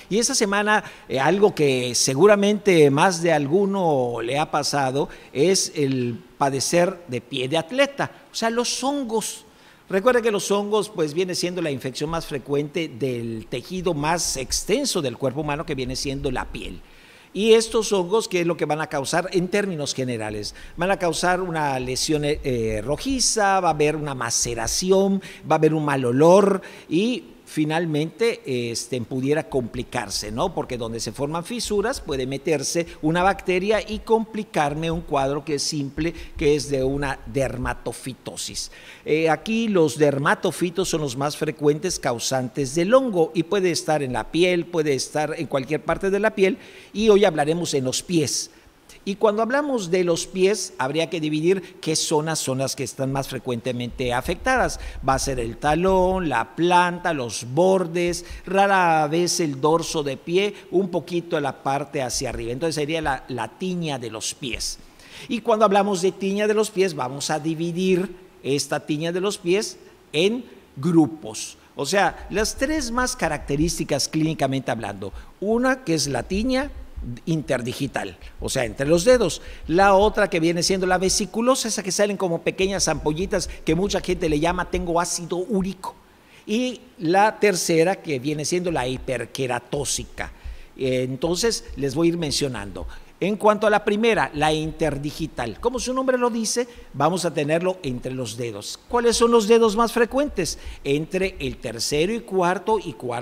Y esta semana algo que seguramente más de alguno le ha pasado es el padecer de pie de atleta, o sea, los hongos. Recuerda que los hongos pues viene siendo la infección más frecuente del tejido más extenso del cuerpo humano, que viene siendo la piel. Y estos hongos, ¿qué es lo que van a causar en términos generales? Van a causar una lesión rojiza, va a haber una maceración, va a haber un mal olor y finalmente pudiera complicarse, ¿no? Porque donde se forman fisuras puede meterse una bacteria y complicarme un cuadro que es simple, que es de una dermatofitosis. Aquí los dermatofitos son los más frecuentes causantes del hongo y puede estar en la piel, puede estar en cualquier parte de la piel, y hoy hablaremos en los pies. Y cuando hablamos de los pies, habría que dividir qué zonas son las que están más frecuentemente afectadas. Va a ser el talón, la planta, los bordes, rara vez el dorso de pie, un poquito la parte hacia arriba. Entonces sería la tiña de los pies. Y cuando hablamos de tiña de los pies, vamos a dividir esta tiña de los pies en grupos. O sea, las tres más características clínicamente hablando. Una que es la tiña interdigital, o sea, entre los dedos. La otra que viene siendo la vesiculosa, esa que salen como pequeñas ampollitas que mucha gente le llama tengo ácido úrico. Y la tercera que viene siendo la hiperqueratósica. Entonces les voy a ir mencionando. En cuanto a la primera, la interdigital, como su nombre lo dice, vamos a tenerlo entre los dedos. ¿Cuáles son los dedos más frecuentes? Entre el tercero y cuarto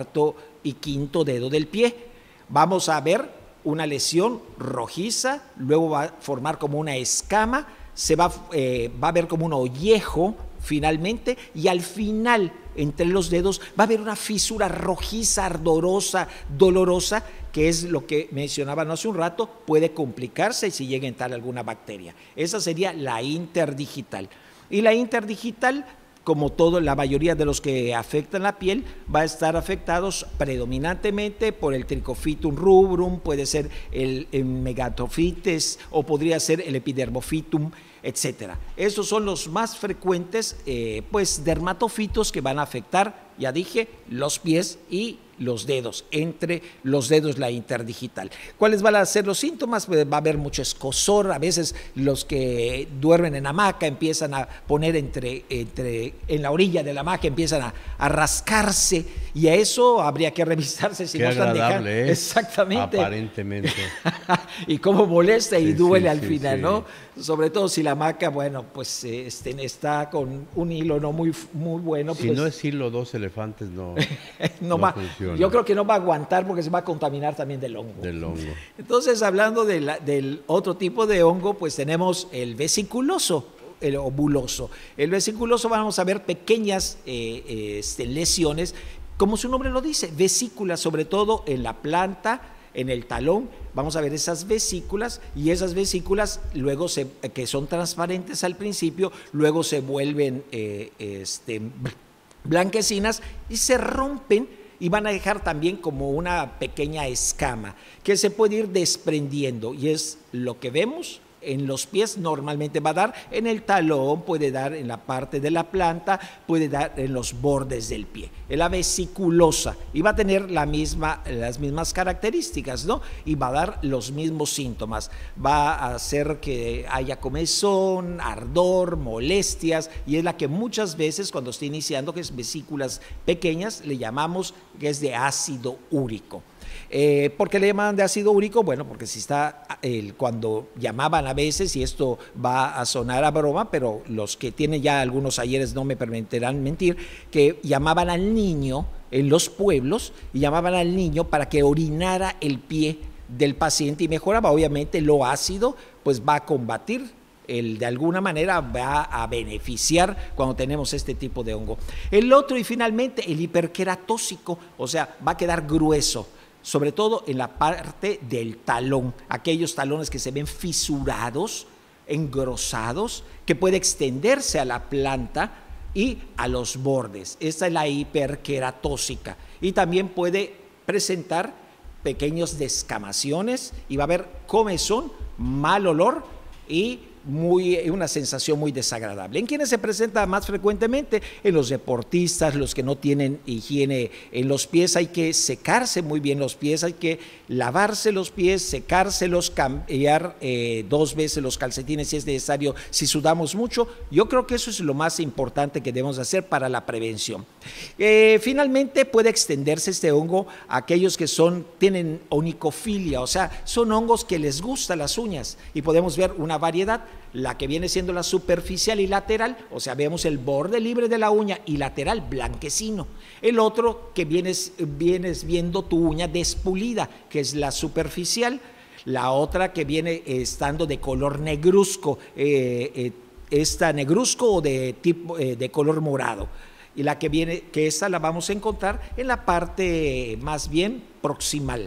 y quinto dedo del pie. Vamos a ver una lesión rojiza, luego va a formar como una escama, va a ver como un ollejo finalmente, y al final entre los dedos va a haber una fisura rojiza, ardorosa, dolorosa, que es lo que mencionaban hace un rato, puede complicarse si llega a entrar alguna bacteria. Esa sería la interdigital. Y la interdigital, como todo, la mayoría de los que afectan la piel, va a estar afectados predominantemente por el Trichophytum rubrum, puede ser el Megatophytes o podría ser el Epidermophytum, etcétera. Estos son los más frecuentes dermatofitos que van a afectar, ya dije, los pies y los dedos, entre los dedos la interdigital. ¿Cuáles van a ser los síntomas? Pues va a haber mucho escozor, a veces los que duermen en hamaca empiezan a poner en la orilla de la hamaca, empiezan a rascarse, y a eso habría que revisarse si qué no están dejando. Exactamente. Aparentemente. Y cómo molesta y duele al sí, final, sí. ¿no? Sobre todo si la hamaca, bueno, pues está con un hilo no muy bueno. Si pues, no es hilo, dos elefantes no funciona. Yo creo que no va a aguantar porque se va a contaminar también del hongo. Entonces, hablando del otro tipo de hongo, pues tenemos el vesiculoso, el ovuloso. El vesiculoso, vamos a ver pequeñas lesiones, como su nombre lo dice, vesículas, sobre todo en la planta, en el talón. Vamos a ver esas vesículas, y esas vesículas luego que son transparentes al principio, luego se vuelven blanquecinas y se rompen, y van a dejar también como una pequeña escama que se puede ir desprendiendo, y es lo que vemos en los pies. Normalmente va a dar en el talón, puede dar en la parte de la planta, puede dar en los bordes del pie. Es la vesiculosa y va a tener las mismas características, ¿no? Y va a dar los mismos síntomas. Va a hacer que haya comezón, ardor, molestias, y es la que muchas veces cuando está iniciando, que es vesículas pequeñas, le llamamos que es de ácido úrico. ¿Por qué le llaman de ácido úrico? Bueno, porque si está cuando llamaban a veces, y esto va a sonar a broma, pero los que tienen ya algunos ayeres no me permitirán mentir, que llamaban al niño en los pueblos, y llamaban al niño para que orinara el pie del paciente y mejoraba. Obviamente lo ácido pues va a combatir, de alguna manera va a beneficiar cuando tenemos este tipo de hongo. El otro, y finalmente, el hiperqueratósico, o sea, va a quedar grueso, sobre todo en la parte del talón, aquellos talones que se ven fisurados, engrosados, que puede extenderse a la planta y a los bordes. Esta es la hiperqueratósica, y también puede presentar pequeños descamaciones, y va a haber comezón, mal olor y una sensación muy desagradable. ¿En quiénes se presenta más frecuentemente? En los deportistas, los que no tienen higiene en los pies. Hay que secarse muy bien los pies, hay que lavarse los pies, secárselos, cambiar 2 veces los calcetines si es necesario, si sudamos mucho. Yo creo que eso es lo más importante que debemos hacer para la prevención. Finalmente puede extenderse este hongo a aquellos que tienen onicofilia, o sea, son hongos que les gustan las uñas, y podemos ver una variedad, la que viene siendo la superficial y lateral, o sea, vemos el borde libre de la uña y lateral blanquecino. El otro que vienes viendo tu uña despulida, que es la superficial. La otra que viene estando de color negruzco, esta negruzco o de color morado. Y la que viene, que esta la vamos a encontrar en la parte más bien proximal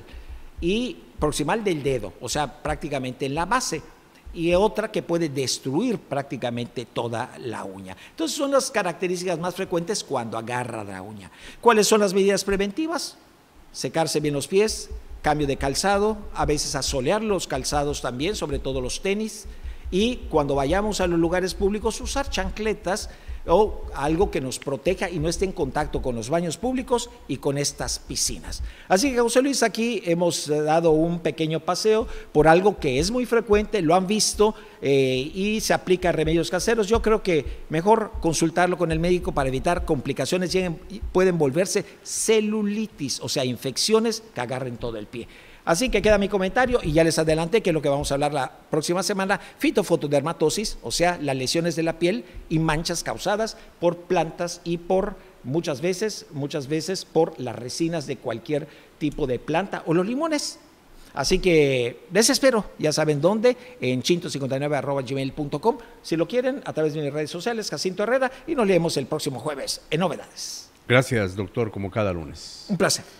del dedo, o sea, prácticamente en la base. Y otra que puede destruir prácticamente toda la uña. Entonces son las características más frecuentes cuando agarra la uña. ¿Cuáles son las medidas preventivas? Secarse bien los pies, cambio de calzado, a veces asolear los calzados también, sobre todo los tenis, y cuando vayamos a los lugares públicos usar chancletas o algo que nos proteja y no esté en contacto con los baños públicos y con estas piscinas. Así que, José Luis, aquí hemos dado un pequeño paseo por algo que es muy frecuente, lo han visto y se aplica a remedios caseros. Yo creo que mejor consultarlo con el médico para evitar complicaciones. Pueden volverse celulitis, o sea, infecciones que agarren todo el pie. Así que queda mi comentario y ya les adelanté que lo que vamos a hablar la próxima semana, fitofotodermatosis, o sea, las lesiones de la piel y manchas causadas por plantas y por muchas veces por las resinas de cualquier tipo de planta o los limones. Así que les espero, ya saben dónde, en chinto59@gmail.com, si lo quieren, a través de mis redes sociales, Jacinto Herrera, y nos leemos el próximo jueves en Novedades. Gracias, doctor, como cada lunes. Un placer.